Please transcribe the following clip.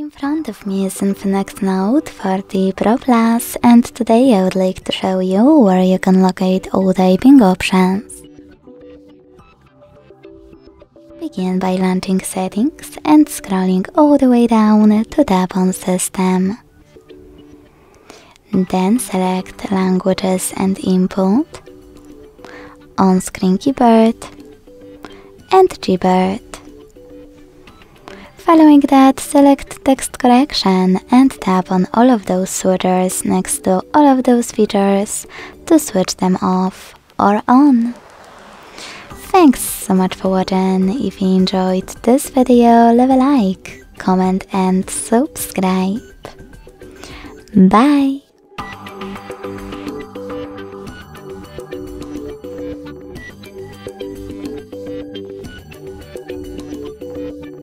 In front of me is Infinix Note 40 Pro Plus, and today I would like to show you where you can locate all typing options. Begin by launching Settings and scrolling all the way down to tap on System. Then select Languages and Input, On-Screen Keyboard and Gboard. Following that, select Text Correction and tap on all of those switchers next to all of those features to switch them off or on. Thanks so much for watching. If you enjoyed this video, leave a like, comment and subscribe. Bye!